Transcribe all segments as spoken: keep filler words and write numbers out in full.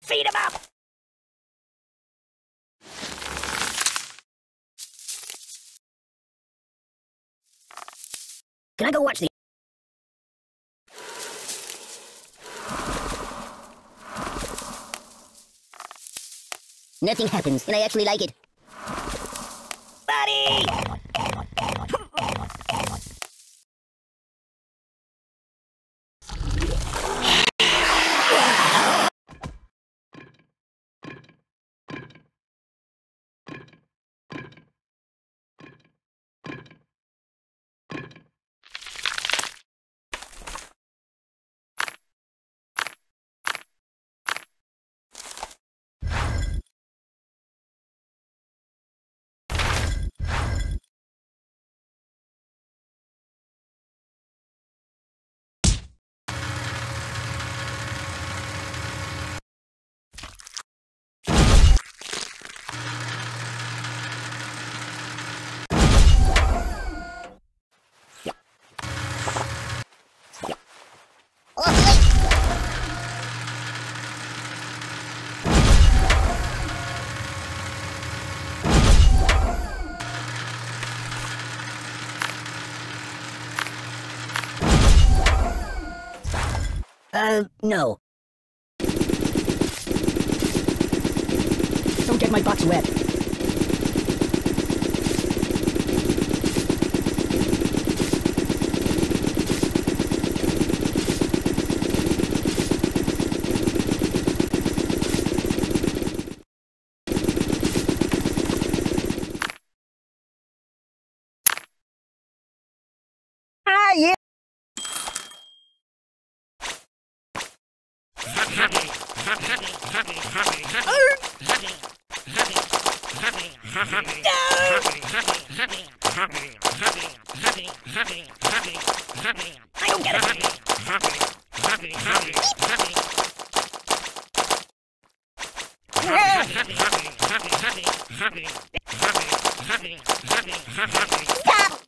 Feed him up! Can I go watch the... Nothing happens, and I actually like it. Buddy! Uh, no. Don't get my box wet. Ah, yeah! I don't get it. Stop!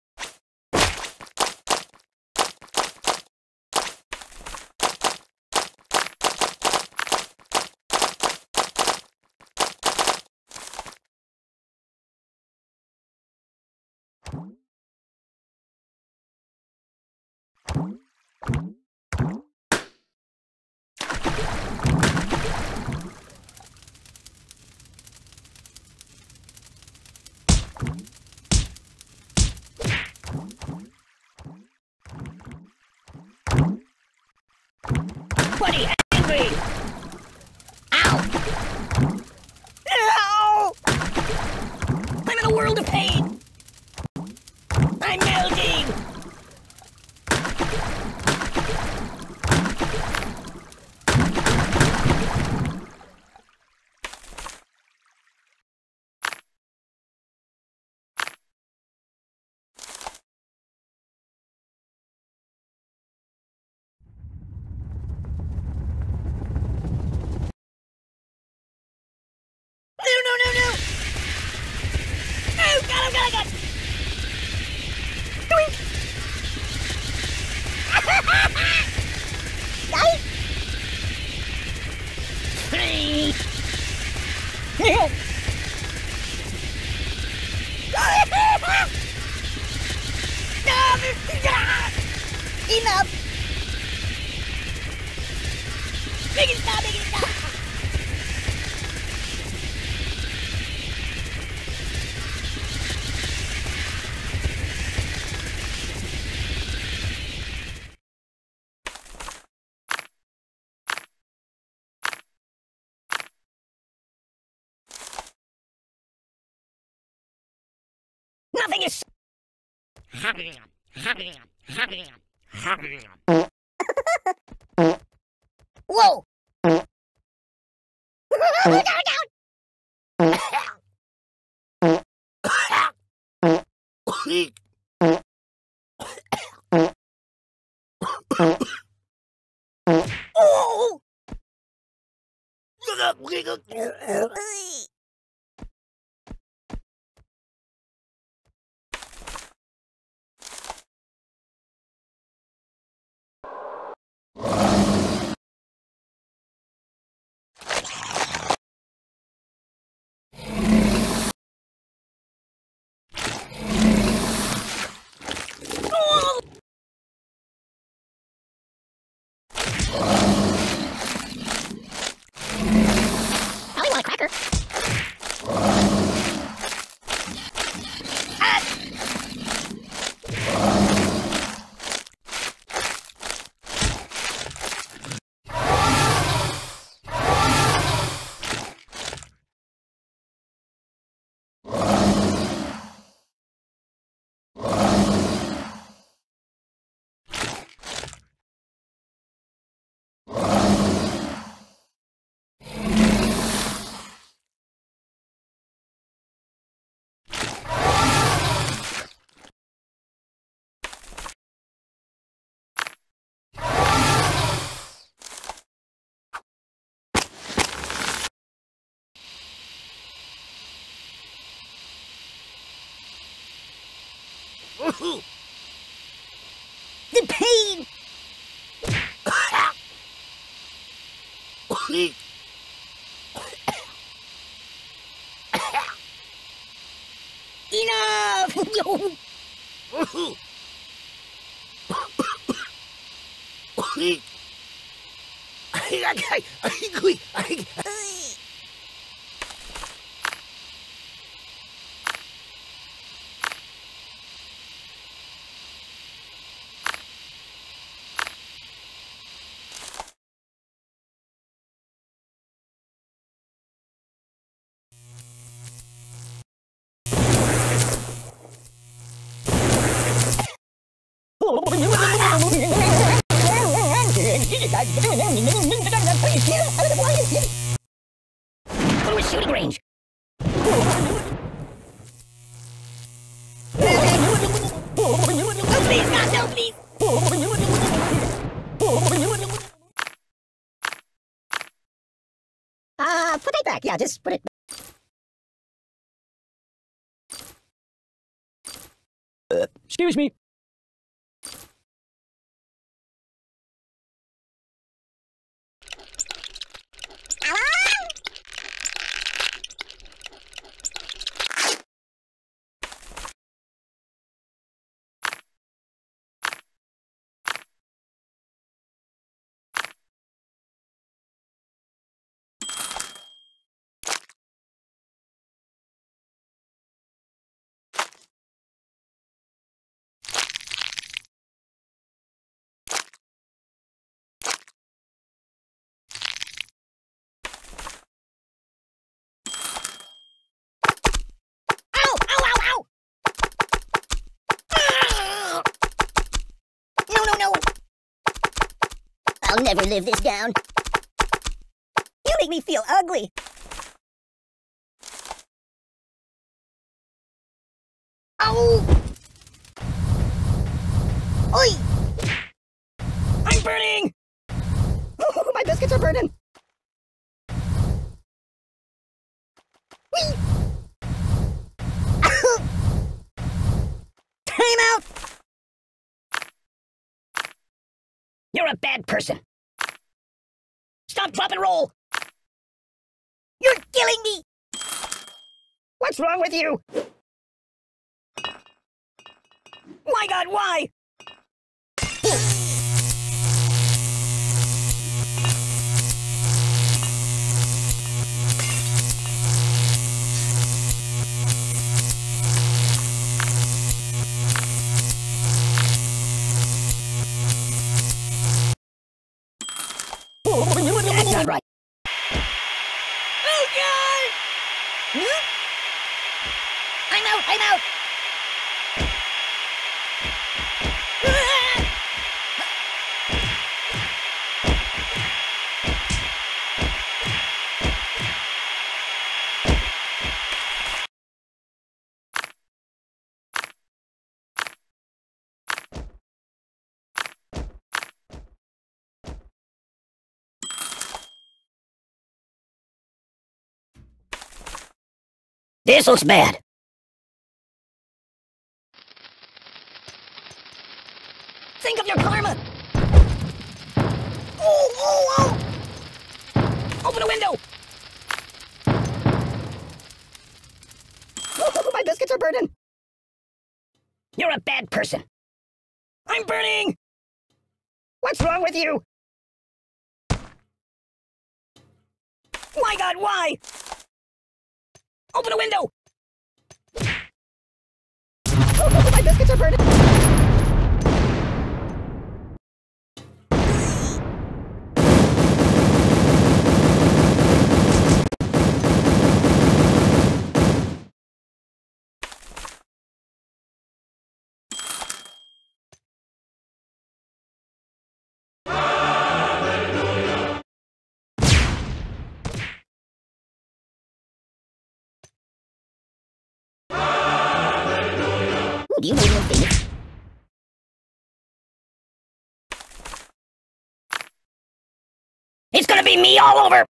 Buddy, angry! Ow! Ow! I'm in a world of pain! I'm melting! No, no, no, no! Oh, God, oh, God, oh, God! Doink! Die! Enough! Make it stop, make it stop! Nothing is... Whoa! Oh! The pain! Enough! Go to a shooting range. No, please, God, no, please. Uh, put it back. Yeah, just put it back. Uh, excuse me. I'll never live this down. You make me feel ugly. Oh! Oi! I'm burning! Oh, my biscuits are burning! Whee! Time out! You're a bad person. Stop, drop, and roll! You're killing me! What's wrong with you? My God, why? That's not right. Oh, God! Huh? I'm out, I'm out! This looks bad. Think of your karma! Oh, oh, oh! Open a window! Oh, my biscuits are burning! You're a bad person. I'm burning! What's wrong with you? My God, why? Open a window! Oh, my biscuits are burning! Do you know your face? It's gonna be me all over!